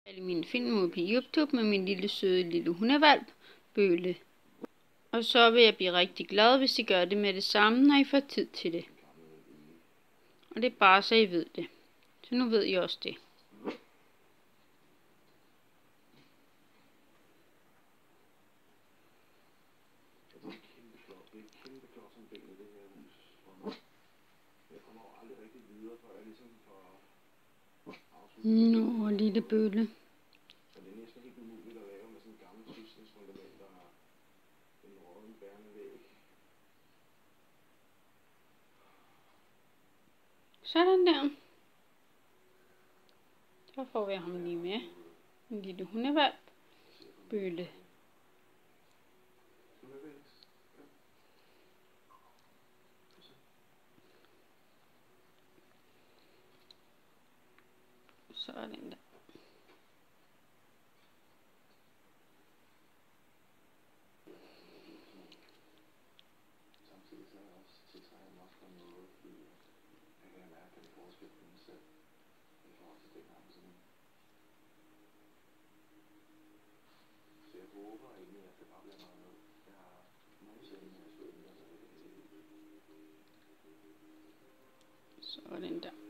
Alle mine film ud på YouTube med min lille søde lille hundevalp, Bølle. Og så vil jeg blive rigtig glad, hvis I gør det med det samme, når I får tid til det. Og det er bare så I ved det. Så nu ved I også det. Nå, lille Bølle. Sådan der. Så får vi ham lige med. En lille hundevalp. Bølle. Sådan der. Sådan der.